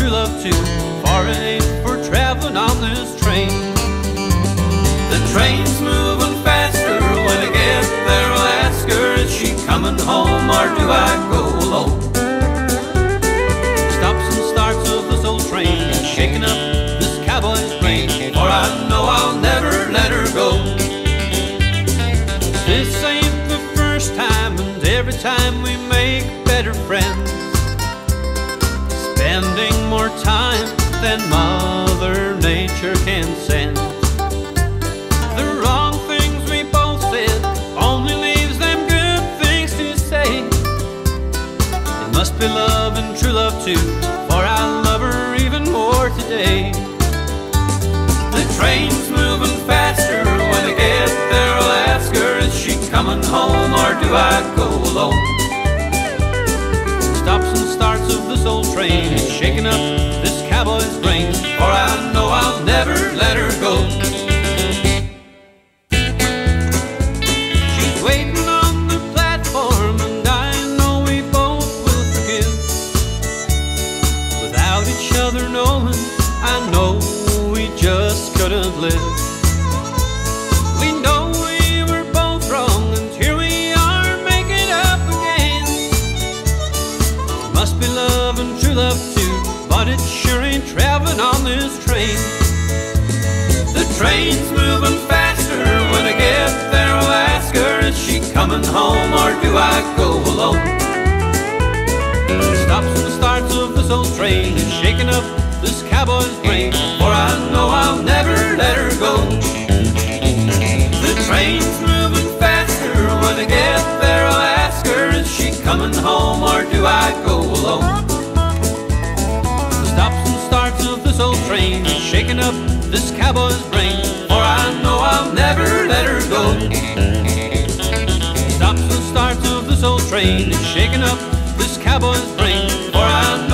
true love too, for it ain't for traveling on this train. The train's moving faster, when I get there I'll ask her, is she coming home or do I go alone? Stops and starts of this old train, shaking up this cowboy's brain, for I know I'll never let her go. This ain't the first time, and every time we make better friends, spending more time than Mother Nature can send. The wrong things we both said only leaves them good things to say. It must be love and true love too, for I love her even more today. The train's moving faster, when I get there I'll ask her, is she coming home or do I go alone? Stops and starts of this old train, shaking up this cowboy's brain, for I know I'll never let her go. She's waiting on the platform, and I know we both will forgive. Without each other knowing, I know we just couldn't live. We know we were both wrong, and here we are making up again. It must be love and true love too, but it sure ain't traveling on this train. The train's moving faster, when I get there I'll ask her, is she coming home or do I go alone? Stops and starts of this old train, shaking up this cowboy's brain, for I know I'll never let her go. The train's moving faster, when I get there I'll ask her, is she coming home or do I go alone? Stops and starts of this old train, shaking up this cowboy's brain, for I know I'll never let her go. Stops and starts of this old train, shaking up this cowboy's brain, for I know